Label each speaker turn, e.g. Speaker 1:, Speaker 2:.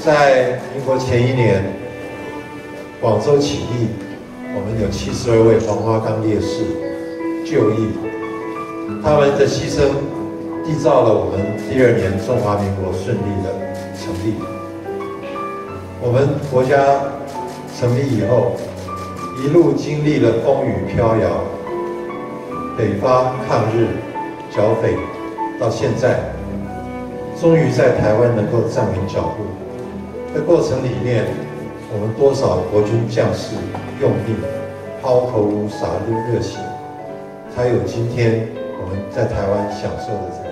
Speaker 1: 在民国前1年，广州起义，我们有72位黄花岗烈士就义，他们的牺牲缔造了我们第2年中华民国顺利的成立。我们国家成立以后，一路经历了风雨飘摇，北伐、抗日、剿匪，到现在，终于在台湾能够站稳脚步。这过程里面，我们多少国军将士用命，抛头颅洒热血，才有今天我们在台湾享受的这个